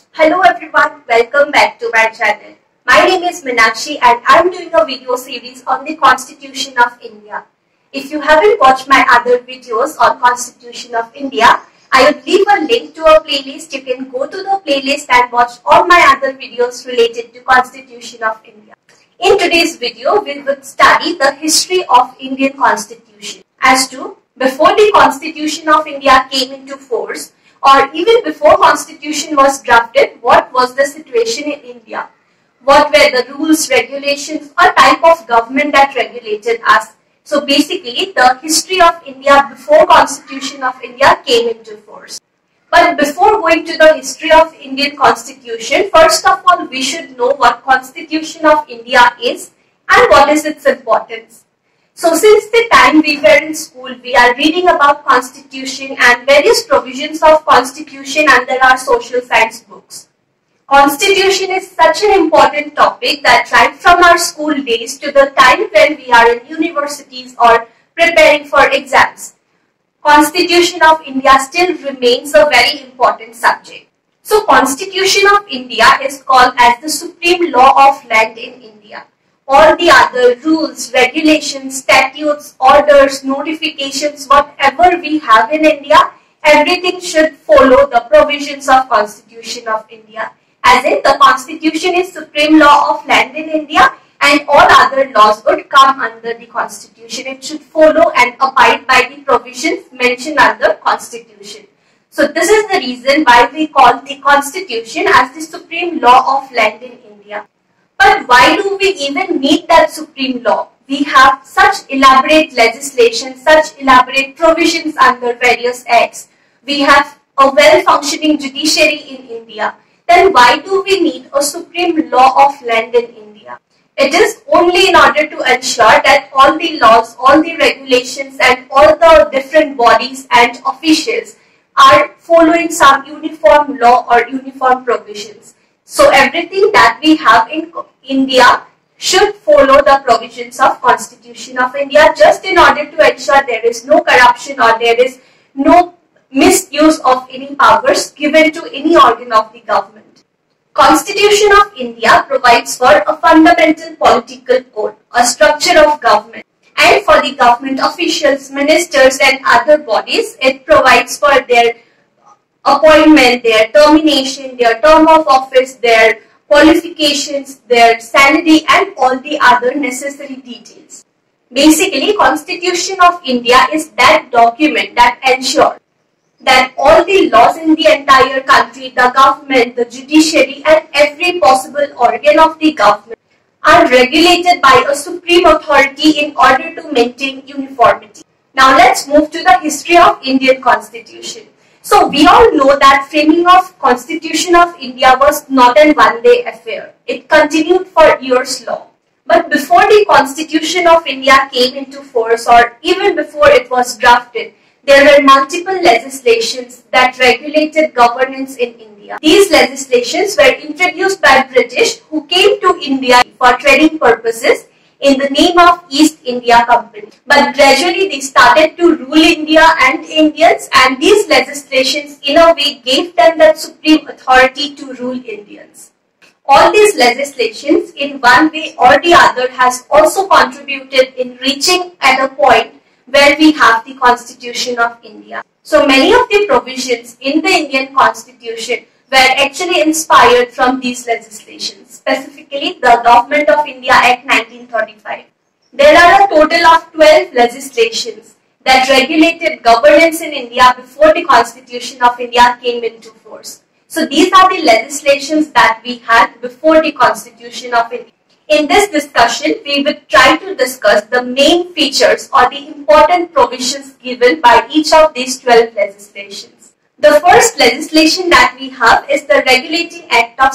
Hello everyone, welcome back to my channel. My name is Meenakshi and I am doing a video series on the Constitution of India. If you haven't watched my other videos on Constitution of India, I would leave a link to a playlist. You can go to the playlist and watch all my other videos related to Constitution of India. In today's video, we will study the history of Indian Constitution as to before the Constitution of India came into force, or even before Constitution was drafted, what was the situation in India? What were the rules, regulations, or type of government that regulated us? So basically, the history of India before Constitution of India came into force. But before going to the history of Indian Constitution, first of all, we should know what Constitution of India is and what is its importance. So since the time we were in school, we are reading about Constitution and various provisions of Constitution under our social science books. Constitution is such an important topic that right from our school days to the time when we are in universities or preparing for exams, Constitution of India still remains a very important subject. So Constitution of India is called as the supreme law of land in India. All the other rules, regulations, statutes, orders, notifications, whatever we have in India, everything should follow the provisions of Constitution of India. As in, the Constitution is supreme law of land in India and all other laws would come under the Constitution. It should follow and abide by the provisions mentioned under Constitution. So this is the reason why we call the Constitution as the supreme law of land in India. But why do we even need that supreme law? We have such elaborate legislation, such elaborate provisions under various acts. We have a well-functioning judiciary in India. Then why do we need a supreme law of land in India? It is only in order to ensure that all the laws, all the regulations and all the different bodies and officials are following some uniform law or uniform provisions. So everything that we have in India should follow the provisions of Constitution of India just in order to ensure there is no corruption or there is no misuse of any powers given to any organ of the government. Constitution of India provides for a fundamental political code, a structure of government, and for the government officials, ministers and other bodies, it provides for their appointment, their termination, their term of office, their qualifications, their salary and all the other necessary details. Basically, Constitution of India is that document that ensures that all the laws in the entire country, the government, the judiciary and every possible organ of the government are regulated by a supreme authority in order to maintain uniformity. Now let's move to the history of Indian Constitution. So we all know that framing of Constitution of India was not a one-day affair. It continued for years long. But before the Constitution of India came into force or even before it was drafted, there were multiple legislations that regulated governance in India. These legislations were introduced by British who came to India for trading purposes in the name of East India Company. But gradually they started to rule India and Indians, and these legislations in a way gave them that supreme authority to rule Indians. All these legislations in one way or the other has also contributed in reaching at a point where we have the Constitution of India. So many of the provisions in the Indian Constitution were actually inspired from these legislations, specifically the Government of India Act 1935. There are a total of 12 legislations that regulated governance in India before the Constitution of India came into force. So these are the legislations that we had before the Constitution of India. In this discussion, we will try to discuss the main features or the important provisions given by each of these 12 legislations. The first legislation that we have is the Regulating Act of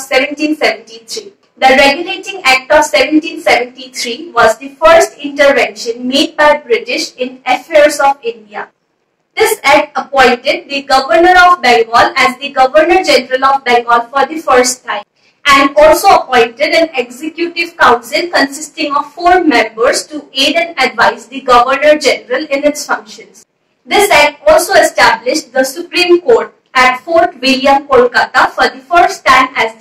1773. The Regulating Act of 1773 was the first intervention made by British in affairs of India. This act appointed the Governor of Bengal as the Governor General of Bengal for the first time, and also appointed an executive council consisting of 4 members to aid and advise the Governor General in its functions. This act also established the Supreme Court at Fort William, Kolkata for the first time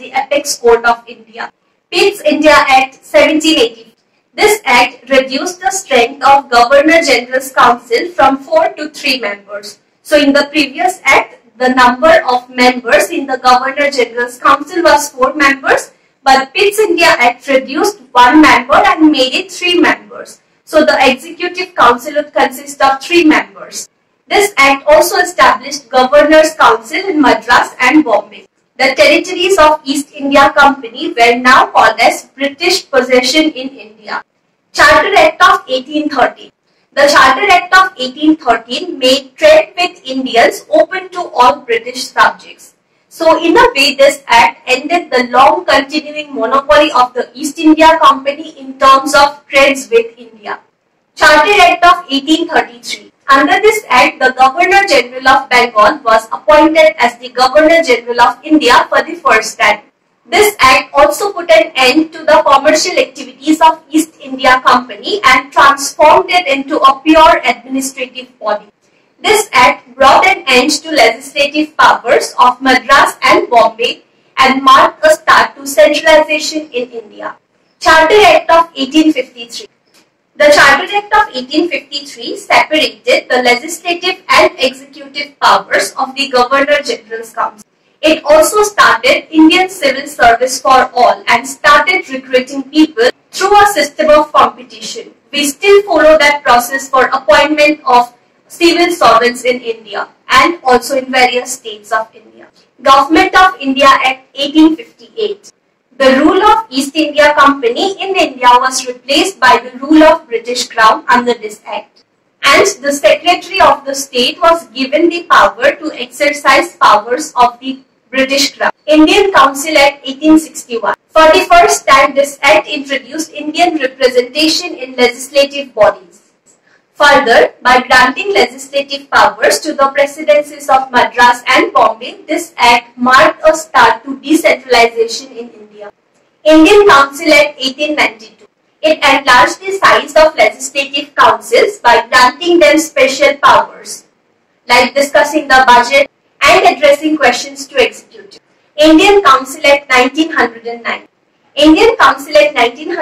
the apex court of India. Pitt's India Act 1780. This act reduced the strength of Governor General's Council from 4 to 3 members. So in the previous act, the number of members in the Governor General's Council was 4 members, but Pitt's India Act reduced 1 member and made it 3 members. So the Executive Council would consist of 3 members. This act also established Governor's Council in Madras and Bombay. The territories of East India Company were now called as British possession in India. Charter Act of 1813. The Charter Act of 1813 made trade with Indians open to all British subjects. So in a way, this act ended the long continuing monopoly of the East India Company in terms of trades with India. Charter Act of 1833. Under this act, the Governor General of Bengal was appointed as the Governor General of India for the first time. This act also put an end to the commercial activities of East India Company and transformed it into a pure administrative body. This act brought an end to legislative powers of Madras and Bombay and marked a start to centralization in India. Charter Act of 1853. The Charter Act of 1853 separated the legislative and executive powers of the Governor General's Council. It also started Indian civil service for all and started recruiting people through a system of competition. We still follow that process for appointment of civil servants in India and also in various states of India. Government of India Act 1858. The rule of East India Company in India was replaced by the rule of British Crown under this act. And the Secretary of the State was given the power to exercise powers of the British Crown. Indian Council Act 1861. For the first time, this act introduced Indian representation in legislative bodies. Further, by granting legislative powers to the presidencies of Madras and Bombay, this act marked a start to decentralization in India. Indian Council Act 1892. It enlarged the size of legislative councils by granting them special powers, like discussing the budget and addressing questions to executive. Indian Council Act 1909. Indian Council Act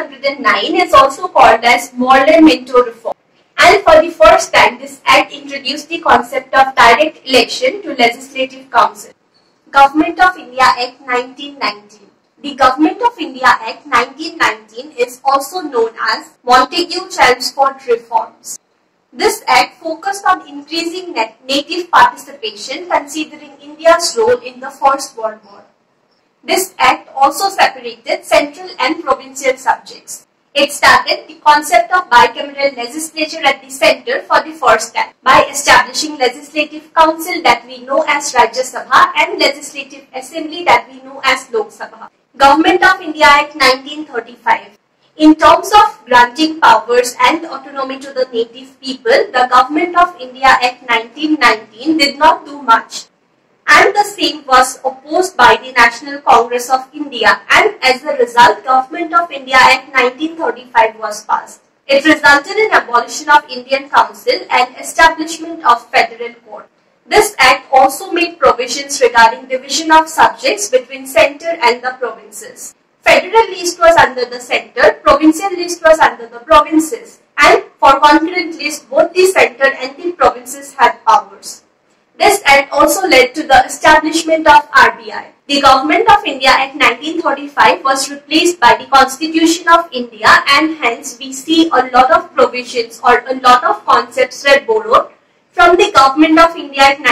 1909 is also called as Morley Minto Reform. And for the first time, this act introduced the concept of direct election to Legislative Council. Government of India Act 1919. The Government of India Act 1919 is also known as Montagu-Chelmsford Reforms. This act focused on increasing native participation considering India's role in the First World War. This act also separated central and provincial subjects. It started the concept of bicameral legislature at the center for the first time by establishing Legislative Council that we know as Rajya Sabha and Legislative Assembly that we know as Lok Sabha. Government of India Act 1935. In terms of granting powers and autonomy to the native people, the Government of India Act 1919 did not do much. And the same was opposed by the National Congress of India, and as a result, Government of India Act 1935 was passed. It resulted in abolition of Indian Council and establishment of Federal Court. This act also made provisions regarding division of subjects between centre and the provinces. Federal list was under the centre, provincial list was under the provinces, and for concurrent list both the centre and the provinces had powers. This act also led to the establishment of RBI. The Government of India Act 1935 was replaced by the Constitution of India, and hence we see a lot of provisions or a lot of concepts were borrowed from the Government of India Act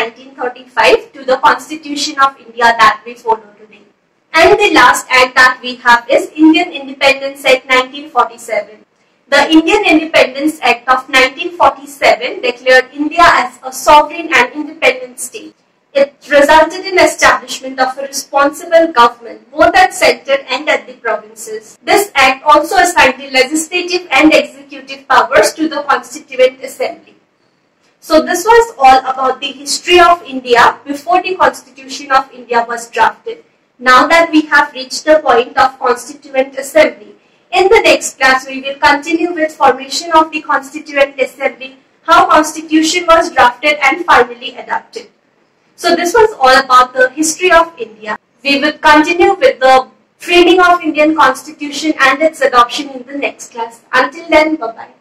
1935 to the Constitution of India that we follow today. And the last act that we have is Indian Independence Act 1947. The Indian Independence Act of 1947 declared India as a sovereign and independent state. It resulted in establishment of a responsible government both at centre and at the provinces. This act also assigned the legislative and executive powers to the Constituent Assembly. So this was all about the history of India before the Constitution of India was drafted. Now that we have reached the point of Constituent Assembly, in the next class we will continue with formation of the Constituent Assembly, how Constitution was drafted and finally adopted. So this was all about the history of India. We will continue with the framing of Indian Constitution and its adoption in the next class. Until then, bye-bye.